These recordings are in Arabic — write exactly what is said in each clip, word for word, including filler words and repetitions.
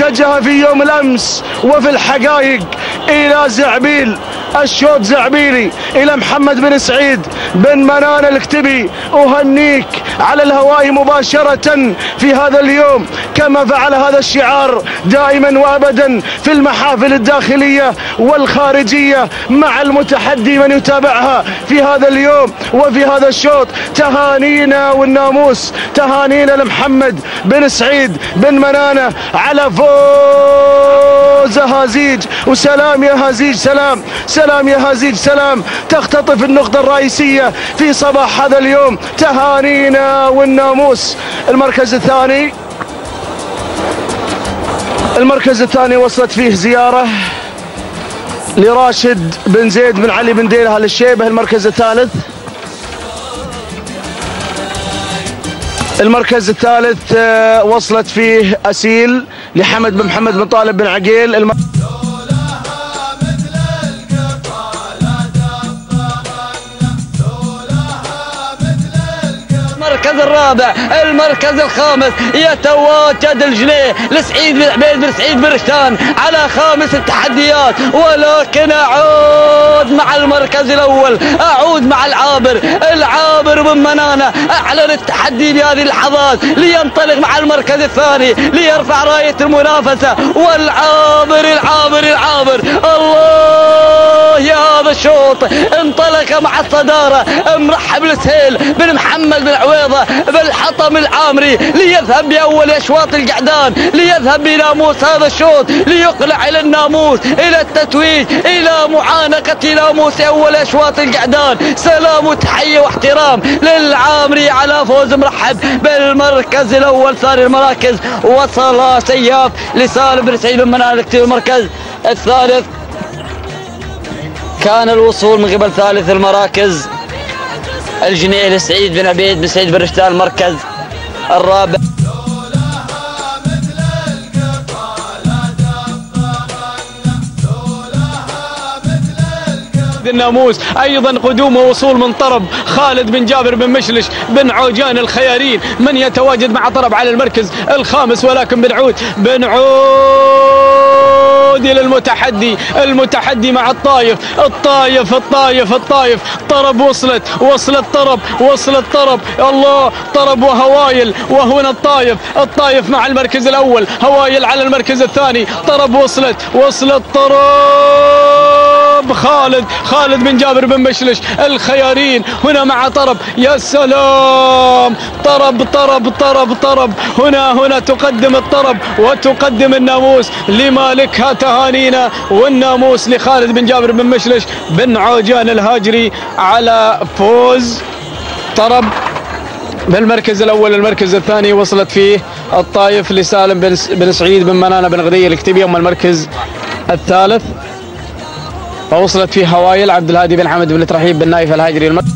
اتجه في يوم الأمس وفي الحقائق إلى زعبيل، الشوط زعبيلي إلى محمد بن سعيد بن منان الكتبي. أهنيك على الهواء مباشرة في هذا اليوم، كما فعل هذا الشعار دائما وأبدا في المحافل الداخلية والخارجية مع المتحدي من يتابعها في هذا اليوم وفي هذا الشوط. تهانينا والناموس، تهانينا لمحمد بن سعيد بن منانة على فوز هازيج. وسلام يا هازيج، سلام سلام يا هازيج، سلام. تختطف النقطة الرئيسية في صباح هذا اليوم. تهانينا والناموس. المركز الثاني، المركز الثاني وصلت فيه زيارة لراشد بن زيد بن علي بن ديلها للشيبة. المركز الثالث، المركز الثالث وصلت فيه أسيل لحمد بن محمد بن طالب بن عقيل. الم... المركز الرابع، المركز الخامس يتواجد الجنيه لسعيد بن عبيد بن سعيد بن رشتان على خامس التحديات. ولكن اعود مع المركز الاول، اعود مع العابر، العابر بن منانة اعلن التحدي بهذه اللحظات لينطلق مع المركز الثاني ليرفع راية المنافسة. والعابر العابر العابر الله يا هذا الشوط انطلق مع الصدارة. مرحب لسهيل بن محمد بن عويضة بالحطم العامري ليذهب بأول أشواط القعدان، ليذهب بناموس هذا الشوط ليقلع إلى الناموس، إلى التتويج، إلى معانقة ناموس أول أشواط القعدان. سلام وتحية واحترام للعامري على فوز مرحب بالمركز الأول. ثاني المراكز وصل سياف لسالم بن سعيد بن منان الكتبي. المركز الثالث كان الوصول من قبل ثالث المراكز الجنيه لسعيد بن عبيد بن سعيد بن رشتان. المركز الرابع الناموس ايضا قدوم ووصول من طرب خالد بن جابر بن مشلش بن عوجان الخيارين من يتواجد مع طرب على المركز الخامس. ولكن بنعود بنعود الى المتحدي، المتحدي مع الطايف، الطايف الطايف الطايف. طرب وصلت وصلت طرب وصلت طرب الله طرب وهوايل. وهنا الطايف، الطايف مع المركز الاول، هوايل على المركز الثاني. طرب وصلت وصلت طرب خالد خالد بن جابر بن مشلش الخيارين هنا مع طرب. يا سلام طرب طرب طرب طرب. هنا هنا تقدم الطرب وتقدم الناموس لمالكها. تهانينا والناموس لخالد بن جابر بن مشلش بن عوجان الهاجري على فوز طرب بالمركز الاول. المركز الثاني وصلت فيه الطايف لسالم بن بن سعيد بن منانة بن غدية الكتبي. اما المركز الثالث فوصلت فيه هوايل عبد الهادي بن حمد بن ترحيب بن نايف الهاجري. المركز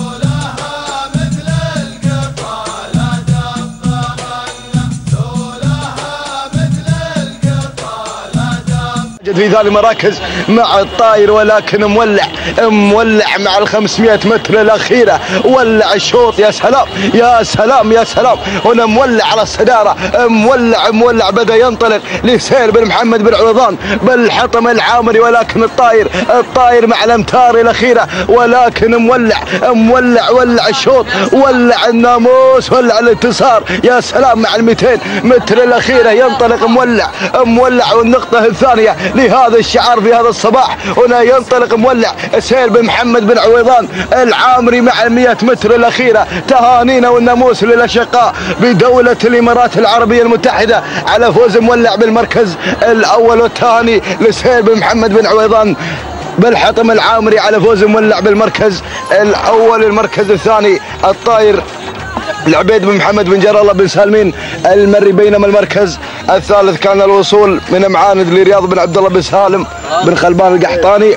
في ذا المراكز مع الطاير، ولكن مولع مولع مع ال خمسمئة متر الاخيره. ولع الشوط. يا سلام يا سلام يا سلام. هنا مولع على الصداره، مولع مولع. بدا ينطلق لسهيل بن محمد بن عويضان بالحطم العامري. ولكن الطاير الطاير مع الامتار الاخيره، ولكن مولع مولع. ولع الشوط، ولع الناموس، ولع الانتصار. يا سلام مع ال مئتين متر الاخيره ينطلق مولع مولع. والنقطه الثانيه لهذا الشعار في هذا الصباح. هنا ينطلق مولع سهيل بن محمد بن عويضان العامري مع المئة متر الأخيرة. تهانينا والناموس للأشقاء بدولة الإمارات العربية المتحدة على فوز مولع بالمركز الأول. والثاني لسهيل بن محمد بن عويضان بالحطم العامري على فوز مولع بالمركز الأول. المركز الثاني الطاير العبيد بن محمد بن جر الله بن سالمين المري. بينما المركز الثالث كان الوصول من معاند لرياض بن عبد الله بن سالم بن خلبان القحطاني.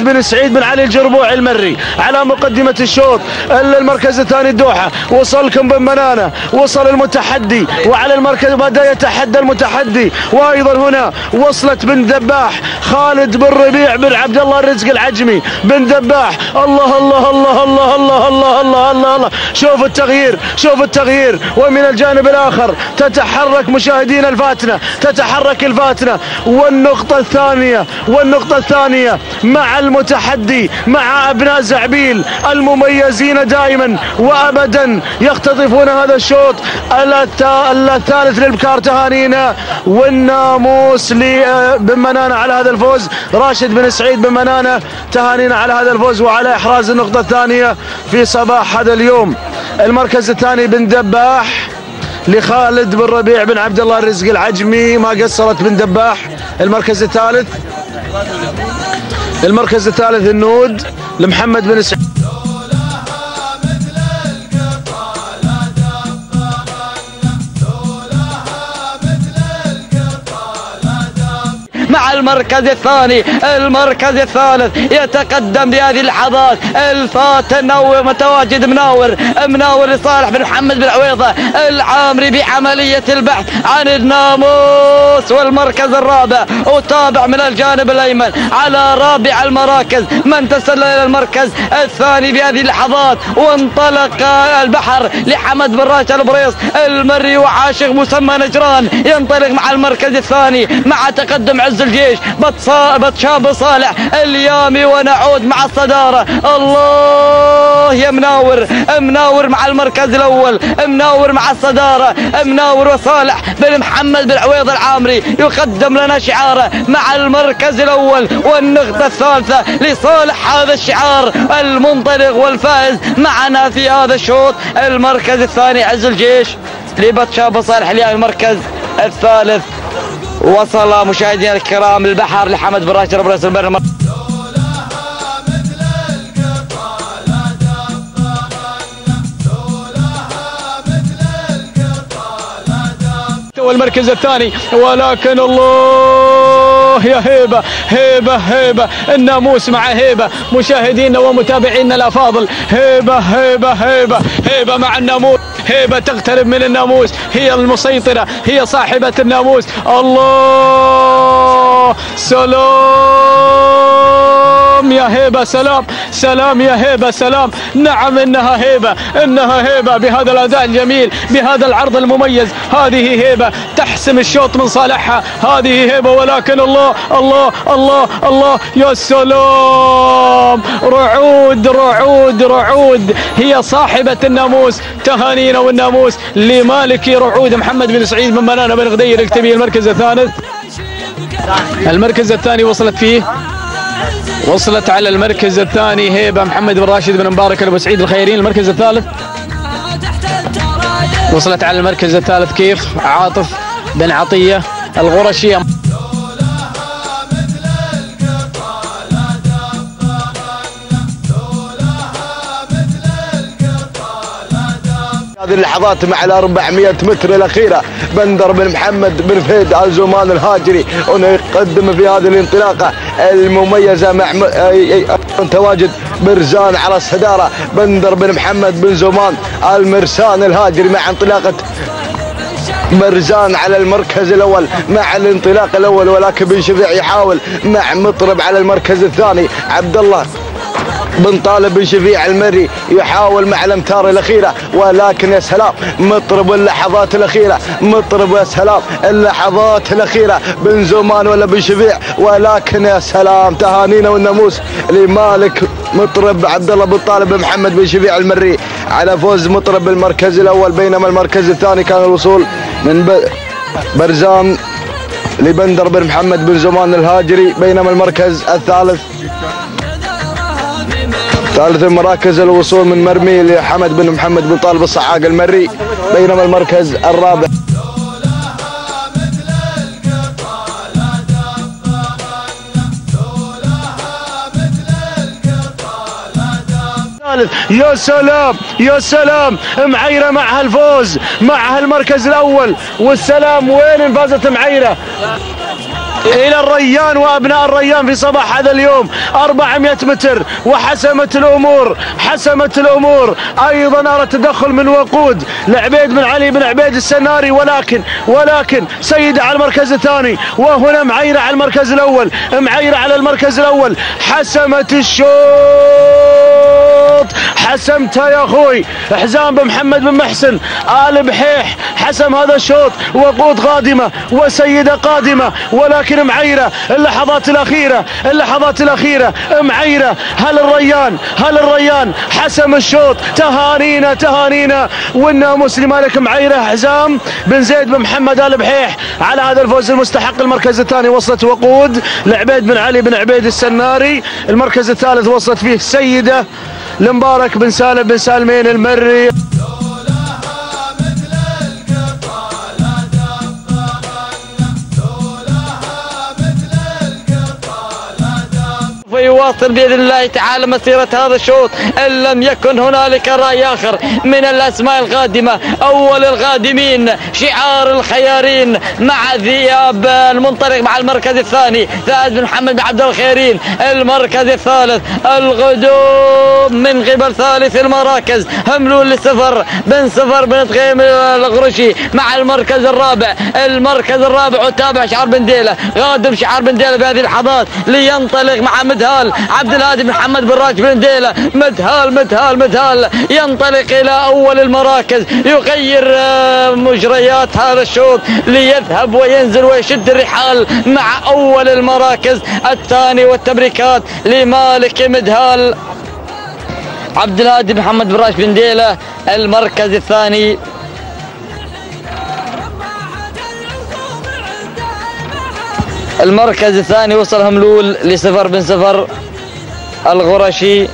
محمد بن سعيد بن علي الجربوعي المري على مقدمة الشوط. المركز الثاني الدوحة، وصلكم بن منانة، وصل المتحدي وعلى المركز بدأ يتحدى المتحدي. وايضا هنا وصلت بن دباح خالد بن ربيع بن عبد الله الرزق العجمي بن دباح. الله الله الله الله الله الله الله الله, الله. شوف التغيير، شوف التغيير. ومن الجانب الآخر تتحرك مشاهدين الفاتنة، تتحرك الفاتنة. والنقطة الثانية، والنقطة الثانية مع المتحدي، مع أبناء زعبيل المميزين دائما وأبدا يختطفون هذا الشوط. الثالث للبكار تهانينا، والناموس لبن منانة على هذا الفوز. راشد بن سعيد بن منانة تهانينا على هذا الفوز وعلى إحراز النقطة الثانية في صباح هذا اليوم. المركز الثاني بن دباح لخالد بن ربيع بن عبد الله الرزق العجمي، ما قصرت بن دباح. المركز الثالث، المركز الثالث النود لمحمد بن سعيد. مع المركز الثاني. المركز الثالث يتقدم بهذه اللحظات الفاتن متواجد مناور، مناور لصالح بن محمد بن عويضة العامري بعملية البحث عن الناموس. والمركز الرابع وتابع من الجانب الأيمن على رابع المراكز من تسلل إلى المركز الثاني بهذه اللحظات. وانطلق البحر لحمد بن راشد البريص المري وعاشق مسمى نجران، ينطلق مع المركز الثاني مع تقدم عز الجيش بتشاب صالح اليامي. ونعود مع الصدارة. الله يا مناور، مناور مع المركز الأول، مناور مع الصدارة، مناور وصالح بن محمد بن عويض العامري يقدم لنا شعاره مع المركز الأول. والنقطة الثالثة لصالح هذا الشعار المنطلق والفائز معنا في هذا الشوط. المركز الثاني عز الجيش لبتشاب صالح اليامي. المركز الثالث وصل مشاهدينا الكرام البحر لحمد بن راشد البريص البر. والمركز الثاني، ولكن الله يا هيبة هيبة هيبة، الناموس مع هيبة. مشاهدينا ومتابعينا الأفاضل، هيبة هيبة هيبة هيبة مع الناموس. هيبة تقترب من الناموس، هي المسيطرة، هي صاحبة الناموس. الله سلام يا هيبة، سلام سلام يا هيبة، سلام. نعم انها هيبة، انها هيبة بهذا الاداء الجميل، بهذا العرض المميز. هذه هيبة تحسم الشوط من صالحها، هذه هيبة. ولكن الله الله الله الله يا سلام، رعود رعود رعود، هي صاحبة الناموس. تهانينا والناموس لمالكي رعود محمد بن سعيد بن منانة بن غدير الكتبي. المركز الثالث، المركز الثاني وصلت فيه، وصلت على المركز الثاني هيبة محمد بن راشد بن مبارك ابو سعيد الخيرين. المركز الثالث وصلت على المركز الثالث كيف عاطف بن عطية الغرشي. هذه اللحظات مع الأربعمائة متر الأخيرة بندر بن محمد بن فهد آل زومان الهاجري يقدم في هذه الانطلاقة المميزة مع تواجد مرزان على الصدارة. بندر بن محمد بن زومان المرسان الهاجري مع انطلاقة مرزان على المركز الأول مع الانطلاق الأول. ولكن بن شفيع يحاول مع مطرب على المركز الثاني. عبد الله بن طالب بن شفيع المري يحاول مع الامتار الاخيره. ولكن يا سلام مطرب واللحظات الاخيره، مطرب يا سلام اللحظات الاخيره بن زومان ولا بن شفيع. ولكن يا سلام تهانينا والناموس لمالك مطرب عبد الله بن طالب بن محمد بن شفيع المري على فوز مطرب بالمركز الاول. بينما المركز الثاني كان الوصول من برزان لبندر بن محمد بن زومان الهاجري. بينما المركز الثالث، ثالث المراكز الوصول من مرمي لحمد بن محمد بن طالب الصعاق المري. بينما المركز الرابع يا سلام يا سلام معيرة معها الفوز، معها المركز الأول والسلام. وين فازت معيرة؟ إلى الريان وأبناء الريان في صباح هذا اليوم أربعمائة متر، وحسمت الأمور حسمت الأمور أيضا أرى تدخل من وقود لعبيد بن علي بن عبيد السناري، ولكن ولكن سيدة على المركز الثاني، وهنا معيرة على المركز الأول، معيرة على المركز الأول، حسمت الشوط، حسمتها يا أخوي. حزام بن محمد بن محسن آل بحيح حسم هذا الشوط، وقود قادمة وسيدة قادمة، ولكن معيرة اللحظات الأخيرة اللحظات الأخيرة معيرة. هل الريان هل الريان حسم الشوط؟ تهانينا تهانينا والناموس لمالك معيرة. حزام بن زيد بن محمد آل بحيح على هذا الفوز المستحق. المركز الثاني وصلت وقود لعبيد بن علي بن عبيد السناري. المركز الثالث وصلت فيه سيدة لمبارك بن سالم بن سالمين المري. ويواصل بإذن الله تعالى مسيرة هذا الشوط إن لم يكن هنالك رأي آخر من الأسماء القادمة. أول القادمين شعار الخيارين مع ذياب المنطلق مع المركز الثاني فهد بن محمد بن عبد الخيرين. المركز الثالث القدوم من قبل ثالث المراكز هملول لسفر بن سفر بن تغيم الغرشي مع المركز الرابع. المركز الرابع وتابع شعار بن ديلة، قادم شعار بن ديلة بهذه اللحظات لينطلق مع مدهال عبد الهادي محمد بن راشد بن ديلة. مدهال مدهال مدهال ينطلق إلى أول المراكز، يغير مجريات هذا الشوط ليذهب وينزل ويشد الرحال مع أول المراكز الثاني. والتبريكات لمالك مدهال عبد الهادي محمد بن راشد بن ديلة المركز الثاني. المركز الثاني وصل هملول لسفر بن سفر الغرشي.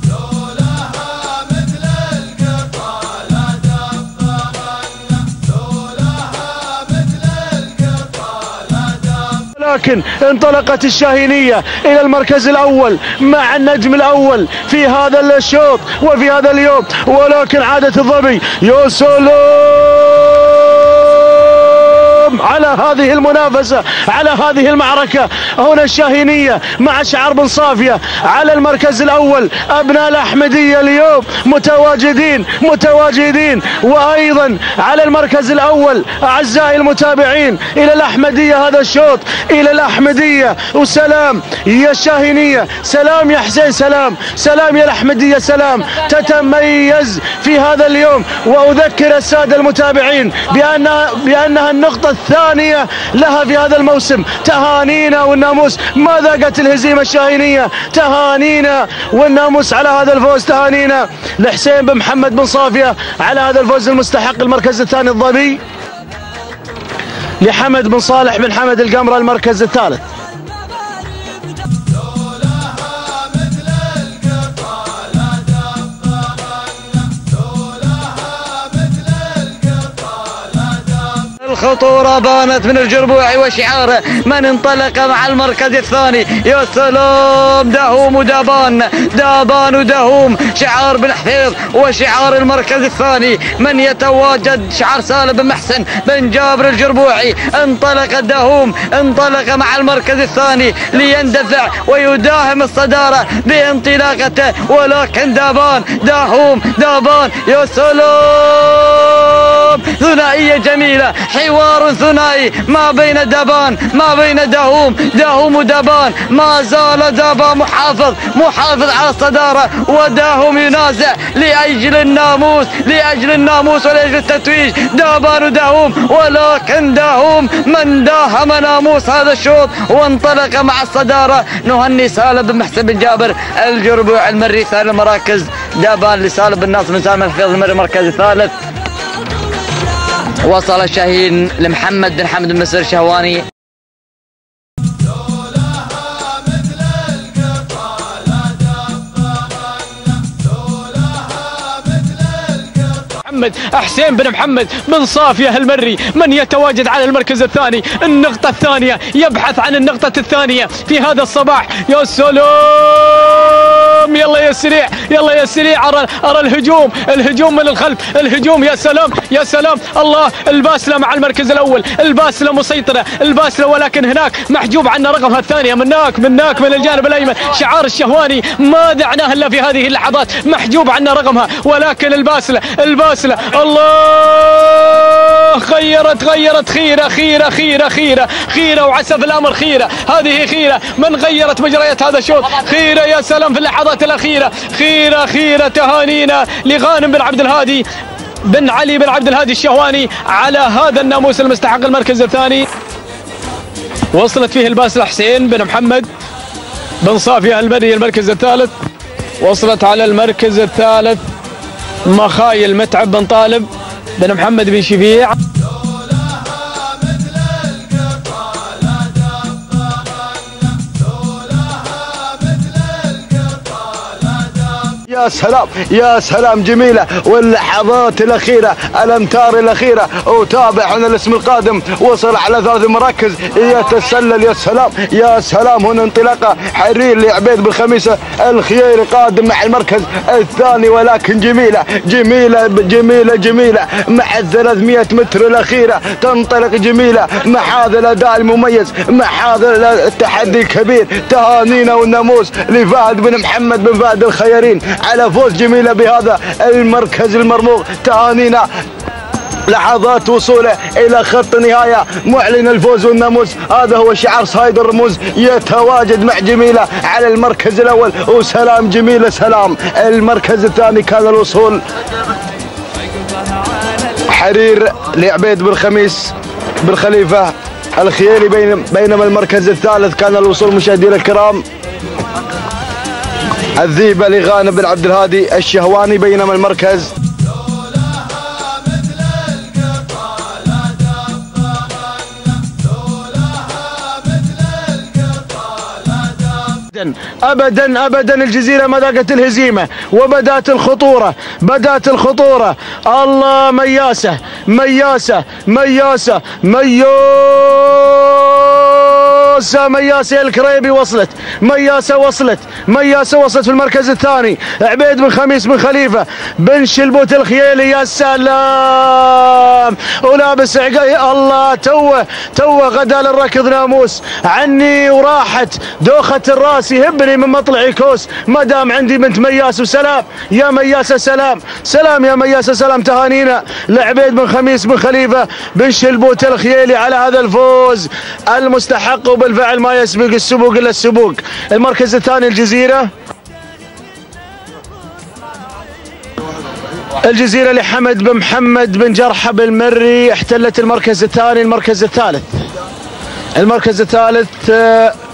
لكن انطلقت الشاهينية إلى المركز الأول مع النجم الأول في هذا الشوط وفي هذا اليوم، ولكن عادت الظبي. يا سلام على هذه المنافسة، على هذه المعركة. هنا الشاهينية مع شعار بن صافية على المركز الأول. أبناء الأحمدية اليوم متواجدين متواجدين وأيضا على المركز الأول أعزائي المتابعين إلى الأحمدية. هذا الشوط إلى الأحمدية. وسلام يا الشاهينية، سلام يا حسين، سلام سلام يا الأحمدية، سلام. تتميز في هذا اليوم. وأذكر السادة المتابعين بأنها بأنها النقطة الثانية لها في هذا الموسم. تهانينا والناموس، ما ذاقت الهزيمة الشاهينية. تهانينا والناموس على هذا الفوز. تهانينا لحسين بن محمد بن صافية على هذا الفوز المستحق. المركز الثاني الظبي لحمد بن صالح بن حمد القمرة المركز الثالث. الخطورة بانت من الجربوعي وشعاره من انطلق مع المركز الثاني. يا سلام، داهوم ودابان، دابان وداهوم، شعار بن حفيظ وشعار المركز الثاني. من يتواجد شعار سالم بن محسن بن جابر الجربوعي. انطلق داهوم، انطلق مع المركز الثاني ليندفع ويداهم الصدارة بانطلاقته، ولكن دابان داهوم دابان. يا سلام، ثنائية جميلة، حوار ثنائي ما بين دابان ما بين داهوم، داهوم ودابان. ما زال دابان محافظ محافظ على الصدارة، وداهوم ينازع لأجل الناموس لأجل الناموس ولأجل التتويج. دابان وداهوم، ولكن داهوم من داهم ناموس هذا الشوط وانطلق مع الصدارة. نهني سالم بن محسن بن جابر الجربوع المري ثاني المراكز. دابان لسالم بن ناصر بن سالم الحفيظ المري المركز الثالث. وصل الشاهين لمحمد بن حمد بن مسر شهواني. محمد حسين بن محمد بن صافية المري من يتواجد على المركز الثاني. النقطة الثانية، يبحث عن النقطة الثانية في هذا الصباح. يا سلام سلام. يلا يا سريع، يلا يا سريع. ارى ارى الهجوم، الهجوم من الخلف، الهجوم. يا سلام يا سلام. الله، الباسله مع المركز الاول، الباسله مسيطره، الباسله، ولكن هناك محجوب عنا رقمها الثانيه. من هناك من هناك من الجانب الايمن شعار الشهواني ما دعناه الا في هذه اللحظات، محجوب عنا رقمها، ولكن الباسله الباسله الله غيرت غيرت خيره خيره خيره خيره خيره وعسف الامر خيره. هذه خيره من غيرت مجريات هذا الشوط. خيره يا سلام في اللحظات الاخيره. خيره خيره. تهانينا لغانم بن عبد الهادي بن علي بن عبد الهادي الشهواني على هذا الناموس المستحق المركز الثاني. وصلت فيه الباسله حسين بن محمد بن صافيه البري المركز الثالث. وصلت على المركز الثالث مخايل متعب بن طالب بن محمد بن شفيع. يا سلام يا سلام، جميلة واللحظات الأخيرة، الأمتار الأخيرة. وتابع هنا الاسم القادم، وصل على ثلاث مراكز يتسلل. يا سلام يا سلام، هنا انطلاقة حرير لعبيد بالخميسة الخييري قادم مع المركز الثاني، ولكن جميلة جميلة جميلة جميلة مع الثلاثمئة متر الأخيرة. تنطلق جميلة مع هذا الأداء المميز، مع هذا التحدي الكبير. تهانينا والناموس لفهد بن محمد بن فهد الخيارين على فوز جميلة بهذا المركز المرموق. تهانينا لحظات وصوله إلى خط النهاية، معلن الفوز والناموس. هذا هو شعار صايد الرموز، يتواجد مع جميلة على المركز الأول. وسلام جميلة سلام. المركز الثاني كان الوصول حرير لعبيد بالخميس بالخليفة الخيالي، بينما المركز الثالث كان الوصول مشاهدينا الكرام الذيبة لغانم بن عبد الهادي الشهواني، بينما المركز ابدا ابدا الجزيرة ما ذاقت الهزيمة وبدات الخطورة، بدات الخطورة. الله، مياسة مياسة مياسة مياسة مياسة الكريبي وصلت، مياسة وصلت، مياسة وصلت في المركز الثاني. عبيد بن خميس بن خليفة بن شلبوت الخيالي. يا سلام، ولابس عقاي. الله، توه توه غدا للركض ناموس عني وراحت دوخة الراس، يهبني من مطلعي كوس ما دام عندي بنت مياس. وسلام يا مياسة، سلام سلام يا مياسة سلام. تهانينا لعبيد بن خميس بن خليفة بن شلبوت الخيالي على هذا الفوز المستحق، وبالفعل ما يسبق السبوق الا السبوق. المركز الثاني الجزيرة، الجزيرة لحمد بن محمد بن جرحب المري احتلت المركز الثاني. المركز الثالث المركز الثالث